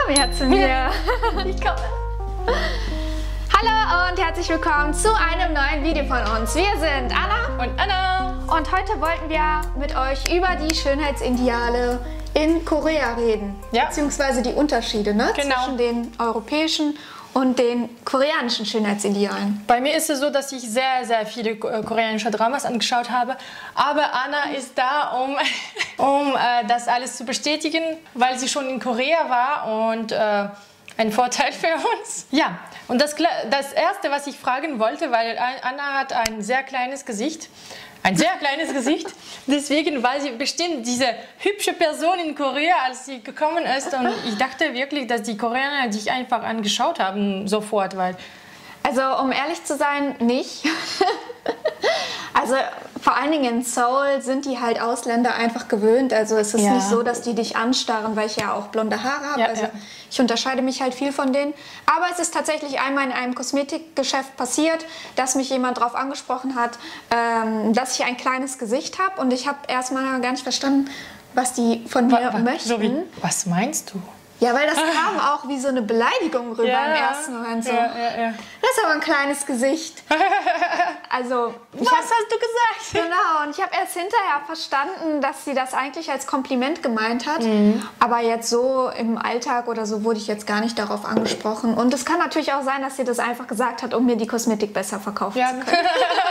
mehr zu mir. Ich komme. Hallo und herzlich willkommen zu einem neuen Video von uns. Wir sind Anna und Anna. Und heute wollten wir mit euch über die Schönheitsideale in Korea reden. Ja. Beziehungsweise die Unterschiede, ne? Genau. Zwischen den europäischen und den koreanischen Schönheitsidealen. Bei mir ist es so, dass ich sehr viele koreanische Dramas angeschaut habe. Aber Anna ist da, um das alles zu bestätigen, weil sie schon in Korea war und ein Vorteil für uns. Ja, und das Erste, was ich fragen wollte, weil Anna hat ein sehr kleines Gesicht. Ein sehr kleines Gesicht. Deswegen war sie bestimmt diese hübsche Person in Korea, als sie gekommen ist. Und ich dachte wirklich, dass die Koreaner dich einfach angeschaut haben, sofort. Also, um ehrlich zu sein, nicht. Also, vor allen Dingen in Seoul sind die halt Ausländer einfach gewöhnt. Also, es ist nicht so, dass die dich anstarren, weil ich ja auch blonde Haare habe. Also, ich unterscheide mich halt viel von denen. Aber es ist tatsächlich einmal in einem Kosmetikgeschäft passiert, dass mich jemand darauf angesprochen hat, dass ich ein kleines Gesicht habe. Und ich habe erstmal gar nicht verstanden, was die von mir möchten. So wie, was meinst du? Ja, weil das kam auch wie so eine Beleidigung rüber im ersten Moment. So. Das ist aber ein kleines Gesicht. Also, was hast du gesagt? Genau, und ich habe erst hinterher verstanden, dass sie das eigentlich als Kompliment gemeint hat. Aber jetzt so im Alltag oder so wurde ich jetzt gar nicht darauf angesprochen. Und es kann natürlich auch sein, dass sie das einfach gesagt hat, um mir die Kosmetik besser verkaufen zu können.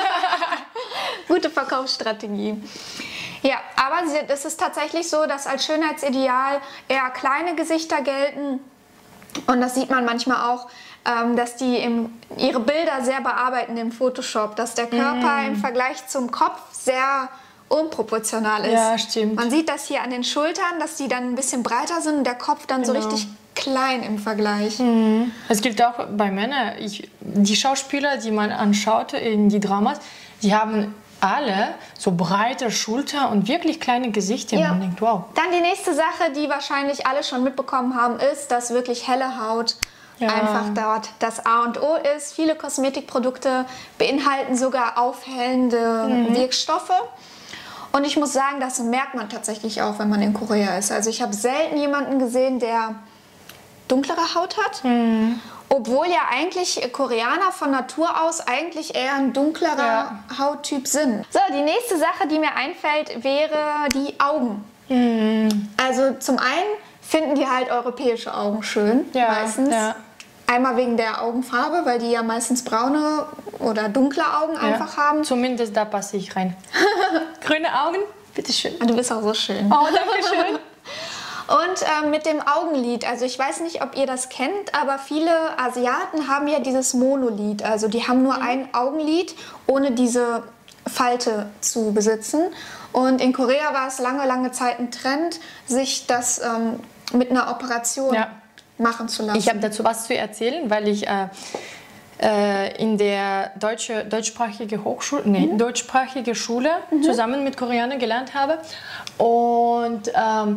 Gute Verkaufsstrategie. Ja, aber es ist tatsächlich so, dass als Schönheitsideal eher kleine Gesichter gelten. Und das sieht man manchmal auch, dass die ihre Bilder sehr bearbeiten im Photoshop, dass der Körper im Vergleich zum Kopf sehr unproportional ist. Ja, stimmt. Man sieht das hier an den Schultern, dass die dann ein bisschen breiter sind und der Kopf dann so richtig klein im Vergleich. Es gilt auch bei Männern. Die Schauspieler, die man anschaut in die Dramas, die haben alle so breite Schulter und wirklich kleine Gesichter. Ja. Man denkt, wow. Dann die nächste Sache, die wahrscheinlich alle schon mitbekommen haben, ist, dass wirklich helle Haut einfach dort das A und O ist. Viele Kosmetikprodukte beinhalten sogar aufhellende Wirkstoffe. Und ich muss sagen, das merkt man tatsächlich auch, wenn man in Korea ist. Also ich habe selten jemanden gesehen, der dunklere Haut hat. Obwohl ja eigentlich Koreaner von Natur aus eigentlich eher ein dunklerer Hauttyp sind. So, die nächste Sache, die mir einfällt, wäre die Augen. Also zum einen finden die halt europäische Augen schön, meistens. Ja. Einmal wegen der Augenfarbe, weil die ja meistens braune oder dunkle Augen einfach haben. Zumindest da passe ich rein. Grüne Augen, bitteschön. Du bist auch so schön. Oh, danke schön. Und mit dem Augenlid, also ich weiß nicht, ob ihr das kennt, aber viele Asiaten haben ja dieses Monolid. Also die haben nur ein Augenlid, ohne diese Falte zu besitzen. Und in Korea war es lange Zeit ein Trend, sich das mit einer Operation machen zu lassen. Ich habe dazu was zu erzählen, weil ich in der deutschsprachige Schule zusammen mit Koreanern gelernt habe. Und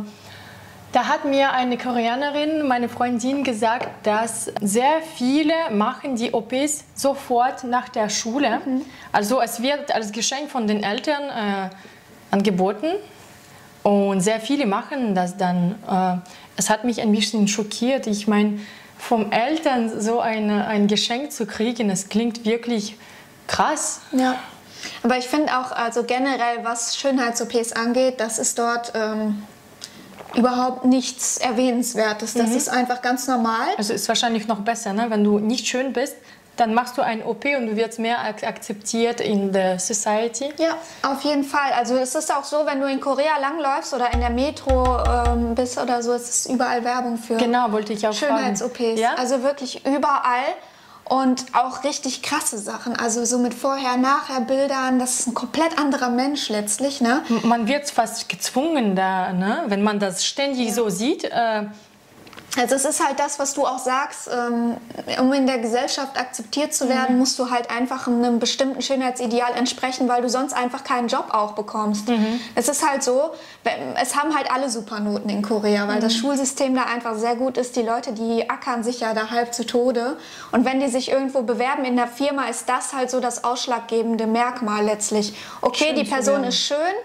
da hat mir eine Koreanerin, meine Freundin, gesagt, dass sehr viele machen die OPs sofort nach der Schule. Also es wird als Geschenk von den Eltern angeboten und sehr viele machen das dann. Es hat mich ein bisschen schockiert. Ich meine, vom Eltern so ein Geschenk zu kriegen, das klingt wirklich krass. Ja. Aber ich finde auch, also generell, was Schönheits-OPs angeht, das ist dort überhaupt nichts Erwähnenswertes. Das ist einfach ganz normal. Also ist wahrscheinlich noch besser, ne? Wenn du nicht schön bist, dann machst du ein OP und du wirst mehr akzeptiert in der Society. Ja, auf jeden Fall. Also es ist auch so, wenn du in Korea langläufst oder in der Metro bist oder so, es ist überall Werbung für Schönheits-OPs. Ja? Also wirklich überall. Und auch richtig krasse Sachen, also so mit Vorher-Nachher-Bildern, das ist ein komplett anderer Mensch letztlich, ne? Man wird fast gezwungen da, ne? Wenn man das ständig so sieht. Also es ist halt das, was du auch sagst, um in der Gesellschaft akzeptiert zu werden, musst du halt einfach einem bestimmten Schönheitsideal entsprechen, weil du sonst einfach keinen Job auch bekommst. Es ist halt so, es haben halt alle Supernoten in Korea, weil das Schulsystem da einfach sehr gut ist. Die Leute, die ackern sich ja da halb zu Tode. Und wenn die sich irgendwo bewerben in der Firma, ist das halt so das ausschlaggebende Merkmal letztlich. Okay, die Person ist schön,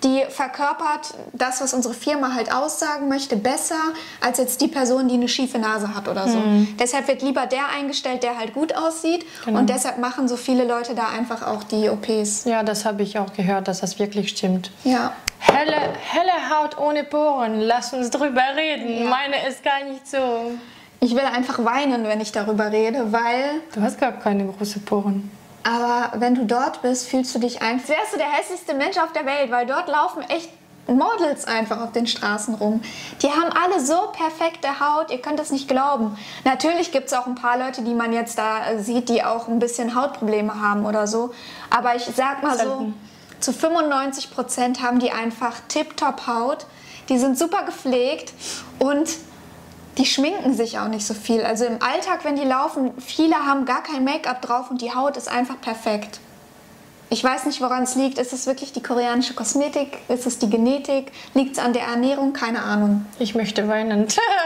die verkörpert das, was unsere Firma halt aussagen möchte, besser als jetzt die Person, die eine schiefe Nase hat oder so. Deshalb wird lieber der eingestellt, der halt gut aussieht. Genau. Und deshalb machen so viele Leute da einfach auch die OPs. Ja, das habe ich auch gehört, dass das wirklich stimmt. Ja. Helle Haut ohne Poren, lass uns drüber reden. Ja. Meine ist gar nicht so. Ich will einfach weinen, wenn ich darüber rede, weil... Du hast gar keine großen Poren. Aber wenn du dort bist, fühlst du dich einfach... Wärst du der hässlichste Mensch auf der Welt, weil dort laufen echt Models einfach auf den Straßen rum. Die haben alle so perfekte Haut, ihr könnt es nicht glauben. Natürlich gibt es auch ein paar Leute, die man jetzt da sieht, die auch ein bisschen Hautprobleme haben oder so. Aber ich sag mal so, zu 95% haben die einfach tipptopp Haut. Die sind super gepflegt und... Die schminken sich auch nicht so viel. Also im Alltag, wenn die laufen, viele haben gar kein Make-up drauf und die Haut ist einfach perfekt. Ich weiß nicht, woran es liegt. Ist es wirklich die koreanische Kosmetik? Ist es die Genetik? Liegt es an der Ernährung? Keine Ahnung. Ich möchte weinen.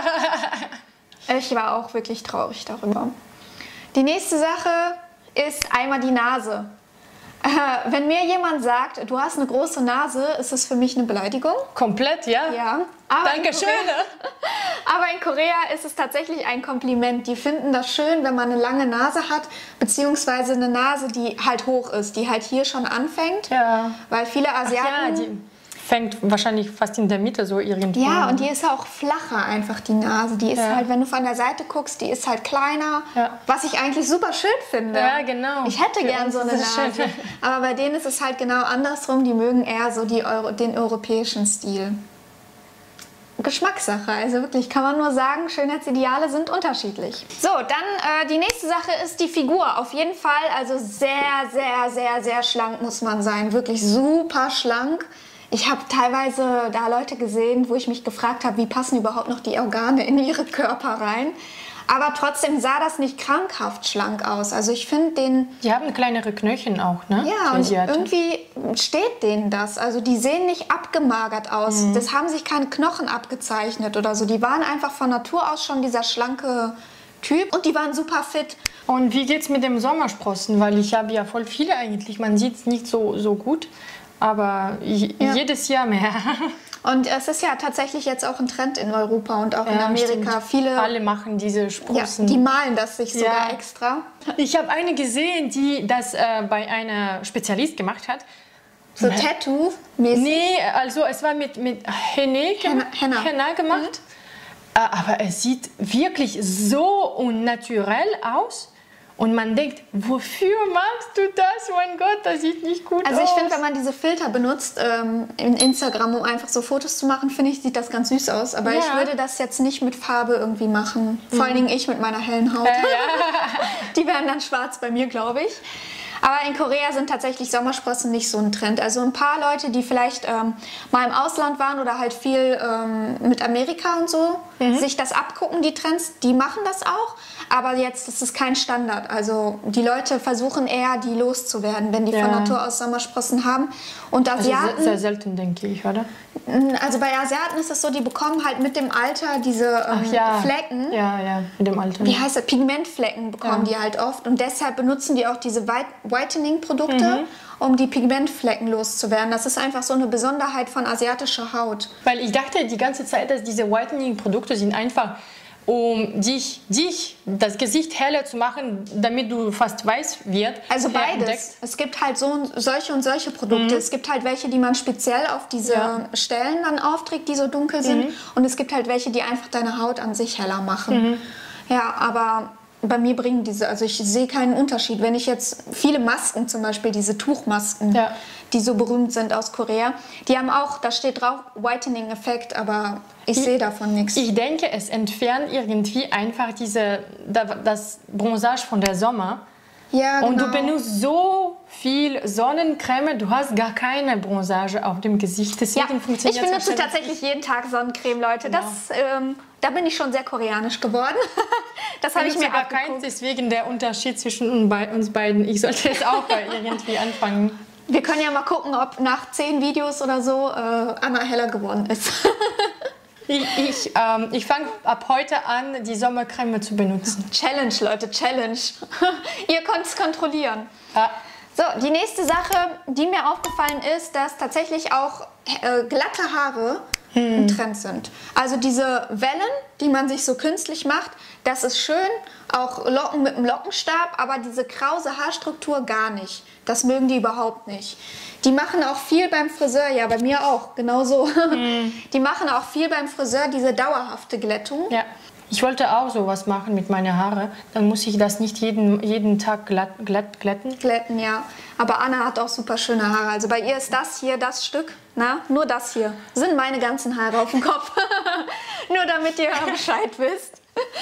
Ich war auch wirklich traurig darüber. Die nächste Sache ist einmal die Nase. Wenn mir jemand sagt, du hast eine große Nase, ist das für mich eine Beleidigung. Komplett, ja? Ja. Dankeschön. Aber in Korea ist es tatsächlich ein Kompliment. Die finden das schön, wenn man eine lange Nase hat, beziehungsweise eine Nase, die halt hoch ist, die halt hier schon anfängt. Ja. Weil viele Asiaten... Die fängt wahrscheinlich fast in der Mitte so irgendwie. Ja, und die ist auch flacher einfach, die Nase. Die ist halt, wenn du von der Seite guckst, die ist halt kleiner, was ich eigentlich super schön finde. Ja, genau. Ich hätte gern so eine Nase. Schön. Aber bei denen ist es halt genau andersrum. Die mögen eher so den europäischen Stil. Geschmackssache, also wirklich kann man nur sagen, Schönheitsideale sind unterschiedlich. So, dann die nächste Sache ist die Figur. Auf jeden Fall, also sehr schlank muss man sein. Wirklich super schlank. Ich habe teilweise da Leute gesehen, wo ich mich gefragt habe, wie passen überhaupt noch die Organe in ihre Körper rein. Aber trotzdem sah das nicht krankhaft schlank aus. Also ich finde den... Die haben kleinere Knöchel auch, ne? Ja, und irgendwie steht denen das. Also die sehen nicht abgemagert aus. Das haben sich keine Knochen abgezeichnet oder so. Die waren einfach von Natur aus schon dieser schlanke Typ und die waren super fit. Und wie geht's mit dem Sommersprossen? Weil ich habe ja voll viele eigentlich. Man sieht es nicht so gut. Aber jedes Jahr mehr. Und es ist ja tatsächlich jetzt auch ein Trend in Europa und auch in Amerika. Viele alle machen diese Sprossen. Ja, die malen das sich sogar extra. Ich habe eine gesehen, die das bei einer Spezialist gemacht hat. So Tattoo-mäßig? Nee, also es war mit Henna gemacht. Aber es sieht wirklich so unnaturell aus. Und man denkt, wofür machst du das? Mein Gott, das sieht nicht gut aus. Also ich finde, wenn man diese Filter benutzt in Instagram, um einfach so Fotos zu machen, finde ich, sieht das ganz süß aus. Aber ich würde das jetzt nicht mit Farbe irgendwie machen. Vor allen Dingen ich mit meiner hellen Haut. Die wären dann schwarz bei mir, glaube ich. Aber in Korea sind tatsächlich Sommersprossen nicht so ein Trend. Also ein paar Leute, die vielleicht mal im Ausland waren oder halt viel mit Amerika und so, sich das abgucken, die Trends, die machen das auch. Aber jetzt ist es kein Standard. Also die Leute versuchen eher, die loszuwerden, wenn die von Natur aus Sommersprossen haben. Und Asiaten... Also sehr selten, denke ich, oder? Also bei Asiaten ist es so, die bekommen halt mit dem Alter diese Flecken. Ja, mit dem Alter. Wie heißt das? Pigmentflecken bekommen die halt oft. Und deshalb benutzen die auch diese Whitening-Produkte, um die Pigmentflecken loszuwerden. Das ist einfach so eine Besonderheit von asiatischer Haut. Weil ich dachte die ganze Zeit, dass diese Whitening-Produkte sind einfach, um das Gesicht heller zu machen, damit du fast weiß wirst. Also beides. Es gibt halt solche und solche Produkte. Es gibt halt welche, die man speziell auf diese Stellen dann aufträgt, die so dunkel sind. Und es gibt halt welche, die einfach deine Haut an sich heller machen. Ja, aber bei mir bringen diese, also ich sehe keinen Unterschied. Wenn ich jetzt viele Masken, zum Beispiel diese Tuchmasken, die so berühmt sind aus Korea, die haben auch, da steht drauf Whitening-Effekt, aber ich sehe davon nichts. Ich denke, es entfernt irgendwie einfach das Bronzage von der Sommer. Ja, genau. Und du benutzt so viel Sonnencreme, du hast gar keine Bronzage auf dem Gesicht. Deswegen funktioniert ich benutze tatsächlich jeden Tag Sonnencreme, Leute. Genau. Da bin ich schon sehr koreanisch geworden. Das habe ich mir abgeguckt. Deswegen der Unterschied zwischen uns beiden. Ich sollte jetzt auch irgendwie anfangen. Wir können ja mal gucken, ob nach 10 Videos oder so Anna heller geworden ist. Ich fange ab heute an, die Sommercreme zu benutzen. Challenge, Leute, Challenge. Ihr könnt es kontrollieren. Ja. So, die nächste Sache, die mir aufgefallen ist, dass tatsächlich auch glatte Haare ein Trend sind. Also diese Wellen, die man sich so künstlich macht, das ist schön, auch Locken mit einem Lockenstab, aber diese krause Haarstruktur gar nicht. Das mögen die überhaupt nicht. Die machen auch viel beim Friseur, ja, bei mir auch, genauso. Die machen auch viel beim Friseur, diese dauerhafte Glättung. Ja. Ich wollte auch sowas machen mit meinen Haaren. Dann muss ich das nicht jeden Tag glätten. Glätten, ja. Aber Anna hat auch super schöne Haare. Also bei ihr ist das hier das Stück, na, nur das hier, sind meine ganzen Haare auf dem Kopf. Nur damit ihr Bescheid wisst.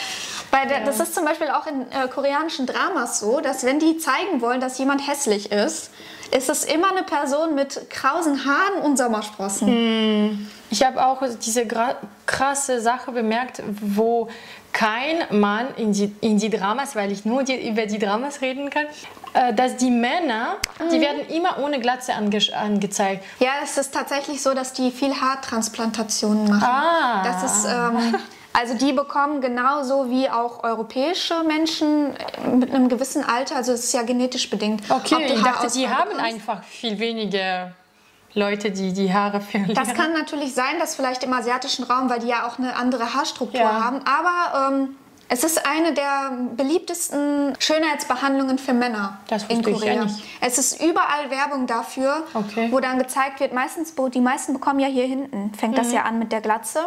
Das ist zum Beispiel auch in koreanischen Dramas so, dass wenn die zeigen wollen, dass jemand hässlich ist, ist es immer eine Person mit krausen Haaren und Sommersprossen. Ich habe auch diese krasse Sache bemerkt, wo kein Mann in die Dramas, weil ich nur über die Dramas reden kann, dass die Männer, die werden immer ohne Glatze angezeigt. Ja, es ist tatsächlich so, dass die viel Haartransplantationen machen. Das ist... Also die bekommen genauso wie auch europäische Menschen mit einem gewissen Alter, also es ist ja genetisch bedingt. Okay, ich dachte, die haben einfach viel weniger Leute, die die Haare verlieren. Das kann natürlich sein, dass vielleicht im asiatischen Raum, weil die ja auch eine andere Haarstruktur haben, aber es ist eine der beliebtesten Schönheitsbehandlungen für Männer in Korea. Ja nicht. Es ist überall Werbung dafür, wo dann gezeigt wird, die meisten bekommen ja hier hinten, fängt das ja an mit der Glatze.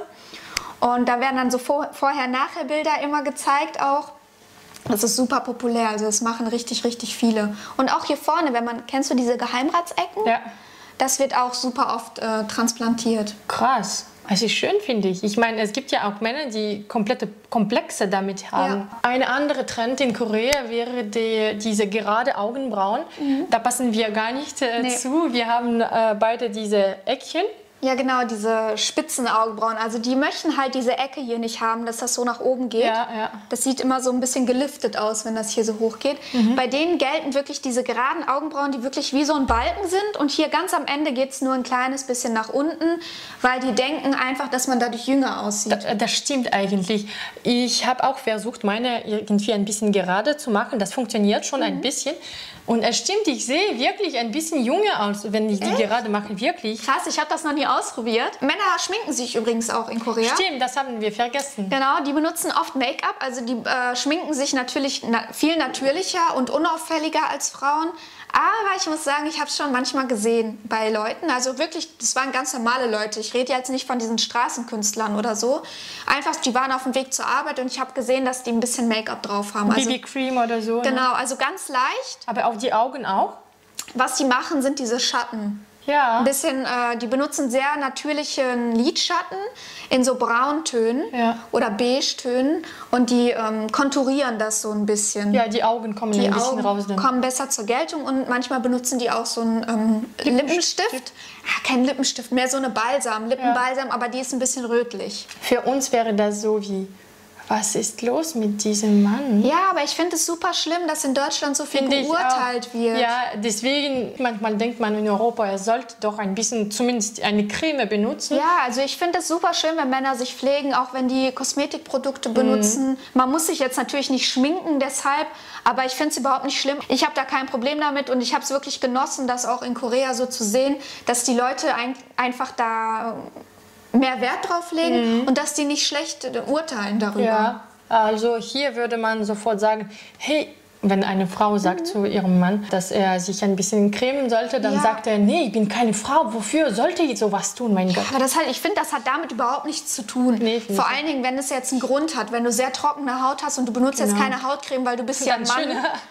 Und da werden dann so Vorher-Nachher-Bilder immer gezeigt auch. Das ist super populär, also das machen richtig, richtig viele. Und auch hier vorne, kennst du diese Geheimratsecken? Ja. Das wird auch super oft transplantiert. Krass. Also schön finde ich. Ich meine, es gibt ja auch Männer, die komplette Komplexe damit haben. Ja. Ein anderer Trend in Korea wäre diese gerade Augenbrauen. Da passen wir gar nicht zu. Wir haben beide diese Eckchen. Ja, genau, diese spitzen Augenbrauen. Also die möchten halt diese Ecke hier nicht haben, dass das so nach oben geht. Ja, ja. Das sieht immer so ein bisschen geliftet aus, wenn das hier so hoch geht. Bei denen gelten wirklich diese geraden Augenbrauen, die wirklich wie so ein Balken sind. Und hier ganz am Ende geht es nur ein kleines bisschen nach unten, weil die denken einfach, dass man dadurch jünger aussieht. Das stimmt eigentlich. Ich habe auch versucht, meine irgendwie ein bisschen gerade zu machen. Das funktioniert schon ein bisschen. Und es stimmt, ich sehe wirklich ein bisschen jünger aus, wenn ich die gerade mache, wirklich. Krass, ich habe das noch nie ausprobiert. Männer schminken sich übrigens auch in Korea. Stimmt, das haben wir vergessen. Genau, die benutzen oft Make-up, also die schminken sich natürlich viel natürlicher und unauffälliger als Frauen. Aber ich muss sagen, ich habe es schon manchmal gesehen bei Leuten. Also wirklich, das waren ganz normale Leute. Ich rede jetzt nicht von diesen Straßenkünstlern oder so. Einfach, die waren auf dem Weg zur Arbeit und ich habe gesehen, dass die ein bisschen Make-up drauf haben. Also, BB-Cream oder so. Genau, also ganz leicht. Aber auf die Augen auch? Was die machen, sind diese Schatten. Ja. Ein bisschen, die benutzen sehr natürlichen Lidschatten in so Brauntönen oder Beige-Tönen und die konturieren das so ein bisschen. Ja, die Augen kommen ein bisschen raus. Die kommen besser zur Geltung und manchmal benutzen die auch so einen Lippenstift. Ja, kein Lippenstift, mehr so eine Lippenbalsam, aber die ist ein bisschen rötlich. Für uns wäre das so wie... Was ist los mit diesem Mann? Ja, aber ich finde es super schlimm, dass in Deutschland so viel geurteilt wird. Ja, deswegen, manchmal denkt man in Europa, er sollte doch ein bisschen, zumindest eine Creme benutzen. Ja, also ich finde es super schön, wenn Männer sich pflegen, auch wenn die Kosmetikprodukte benutzen. Man muss sich jetzt natürlich nicht schminken deshalb, aber ich finde es überhaupt nicht schlimm. Ich habe da kein Problem damit und ich habe es wirklich genossen, das auch in Korea so zu sehen, dass die Leute einfach da... mehr Wert drauf legen und dass die nicht schlecht urteilen darüber. Ja, also hier würde man sofort sagen, hey, wenn eine Frau sagt zu ihrem Mann, dass er sich ein bisschen cremen sollte, dann sagt er, nee, ich bin keine Frau, wofür sollte ich sowas tun, mein Gott. Aber ich finde, das hat damit überhaupt nichts zu tun. Nee, vor allen Dingen, wenn es jetzt einen Grund hat, wenn du sehr trockene Haut hast und du benutzt jetzt keine Hautcreme, weil du bist ja ein Mann.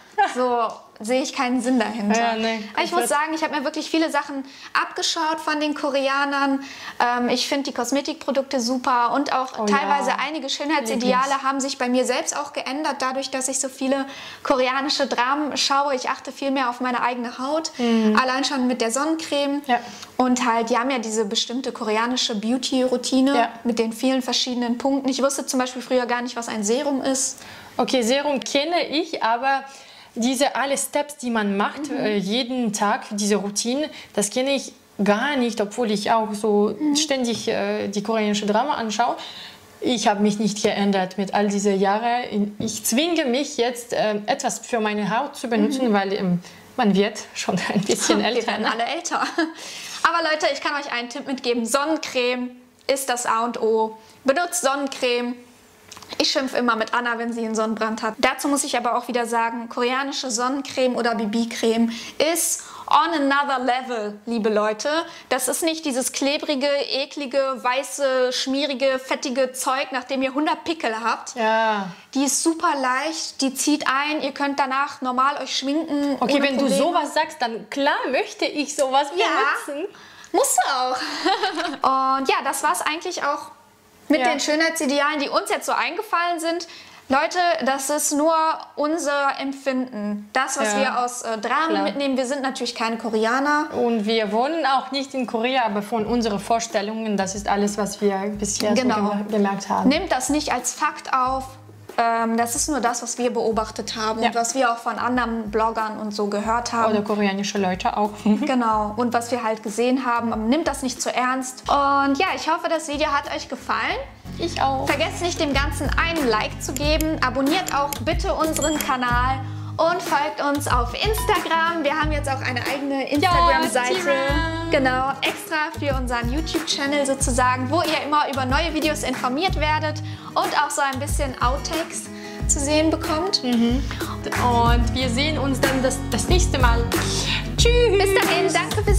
So sehe ich keinen Sinn dahinter. Ja, nee, ich muss sagen, ich habe mir wirklich viele Sachen abgeschaut von den Koreanern. Ich finde die Kosmetikprodukte super und auch teilweise einige Schönheitsideale haben sich bei mir selbst auch geändert, dadurch, dass ich so viele koreanische Dramen schaue. Ich achte viel mehr auf meine eigene Haut, allein schon mit der Sonnencreme. Ja. Und halt, die haben ja diese bestimmte koreanische Beauty-Routine mit den vielen verschiedenen Punkten. Ich wusste zum Beispiel früher gar nicht, was ein Serum ist. Okay, Serum kenne ich, aber diese alle Steps, die man macht, jeden Tag, diese Routine, das kenne ich gar nicht, obwohl ich auch so ständig die koreanische Drama anschaue. Ich habe mich nicht geändert mit all diesen Jahren. Ich zwinge mich jetzt, etwas für meine Haut zu benutzen, weil Man wird schon ein bisschen älter. Wir werden alle älter. Aber Leute, ich kann euch einen Tipp mitgeben. Sonnencreme ist das A und O. Benutzt Sonnencreme. Ich schimpfe immer mit Anna, wenn sie einen Sonnenbrand hat. Dazu muss ich aber auch wieder sagen, koreanische Sonnencreme oder BB-Creme ist on another level, liebe Leute. Das ist nicht dieses klebrige, eklige, weiße, schmierige, fettige Zeug, nachdem ihr 100 Pickel habt. Ja. Die ist super leicht, die zieht ein, ihr könnt danach normal euch schminken. Okay, ohne wenn Probleme. du sowas sagst, dann klar möchte ich sowas benutzen. Musst du auch. Und ja, das war's eigentlich auch mit den Schönheitsidealen, die uns jetzt so eingefallen sind. Leute, das ist nur unser Empfinden. Das, was wir aus Dramen mitnehmen. Wir sind natürlich keine Koreaner. Und wir wohnen auch nicht in Korea, aber von unseren Vorstellungen, das ist alles, was wir bisher so gemerkt haben. Nehmt das nicht als Fakt auf. Das ist nur das, was wir beobachtet haben und was wir auch von anderen Bloggern und so gehört haben. Oder koreanische Leute auch. Genau, und was wir halt gesehen haben. Aber nimmt das nicht zu ernst. Und ja, ich hoffe, das Video hat euch gefallen. Ich auch. Vergesst nicht, dem Ganzen einen Like zu geben. Abonniert auch bitte unseren Kanal und folgt uns auf Instagram. Wir haben jetzt auch eine eigene Instagram-Seite. Genau, extra für unseren YouTube-Channel sozusagen, wo ihr immer über neue Videos informiert werdet und auch so ein bisschen Outtakes zu sehen bekommt. Und wir sehen uns dann das nächste Mal. Tschüss! Bis dahin, danke fürs